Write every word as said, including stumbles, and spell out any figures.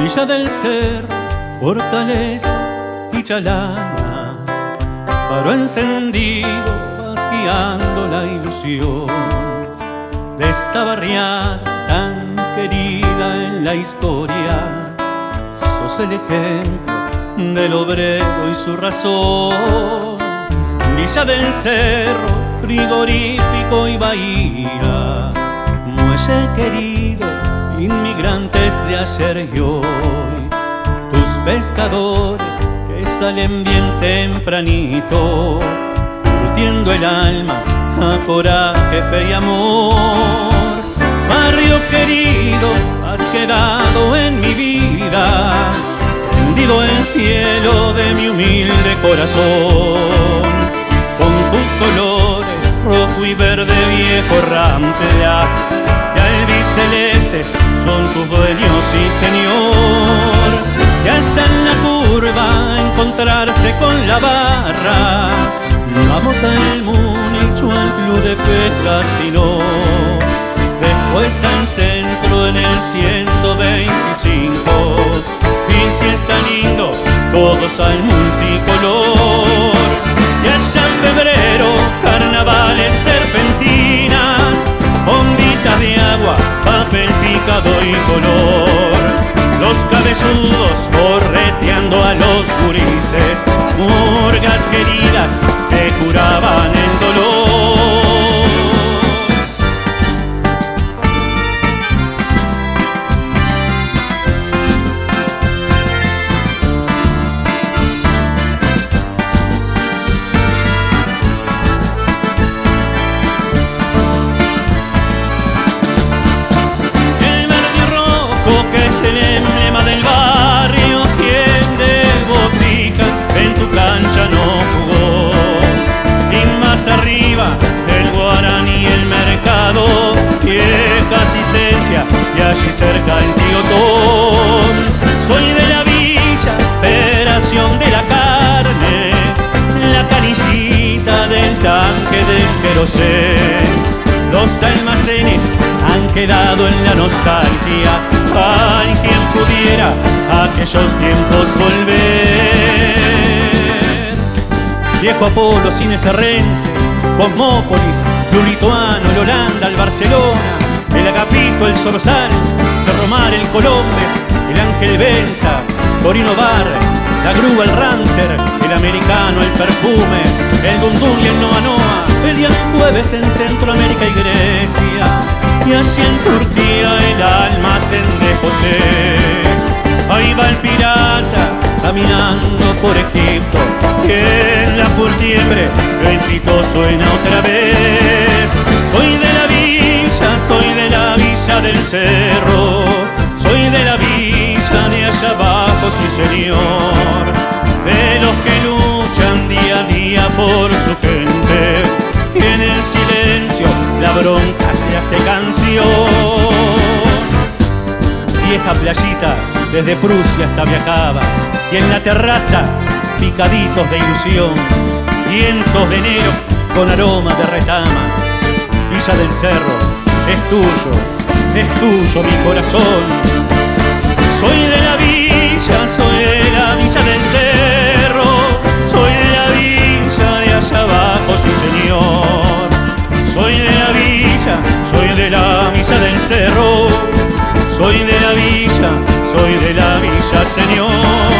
Villa del Cerro, Fortaleza y Chalanas, faro encendido vaciando la ilusión de esta barriada tan querida en la historia. Sos el ejemplo del obrero y su razón. Villa del Cerro, frigorífico y bahía, muelle querido, inmigrantes de ayer y hoy, tus pescadores que salen bien tempranito, curtiendo el alma a coraje, fe y amor. Barrio querido, has quedado en mi vida, tendido el cielo de mi humilde corazón, con tus colores rojo y verde viejo rampla y albicelestes son tus dueños y señor. Y allá en la curva encontrarse con la barra, vamos al Múnich o al club de pesca, si no, después al centro en el ciento veinticinco. Y si está lindo, todos al multicolor. Y allá en febrero, carnavales, serpentinas, bombitas de agua, papel picado y color. Los cabezudos correteando a los gurises, murgas queridas que curaban el dolor. Que es el emblema del barrio, quien de botija en tu cancha no jugó. Y más arriba el Guaraní y el mercado, vieja asistencia, y allí cerca el Tigotón. Soy de la villa, Federación de la Carne, la canillita del tanque del querosén. Los almacenes han quedado en la nostalgia, ay, quien pudiera a aquellos tiempos volver. Viejo Apolo, Cine Serrense, Cosmópolis, Club Lituano, el Holanda, el Barcelona, el Agapito, el Zorzal, Cerro Mar, el Colombes, el Ángel Benza, Torino Bar, la Grúa, el Rancer, el Americano, el Perfume, el Dundún y el Noa Noa, el día jueves en Centroamérica y Grecia, y allí en Turquía el almacén de José. Ahí va el pirata caminando por Egipto, y en la curtiembre el pito suena otra vez. Soy de la villa, soy de la villa del Cerro, soy de la villa de allá abajo, sí señor, de los que luchan día a día por su gente, y en el silencio la bronca se hace canción. Vieja playita, desde Prusia hasta Viacaba, y en la terraza picaditos de ilusión, vientos de enero con aroma de retama. Villa del Cerro, es tuyo, es tuyo mi corazón. Soy de la villa, soy de la villa del Cerro, soy de la villa de allá abajo, sí señor. Soy de la villa, soy de la villa del Cerro, soy de la villa, soy de la villa, señor.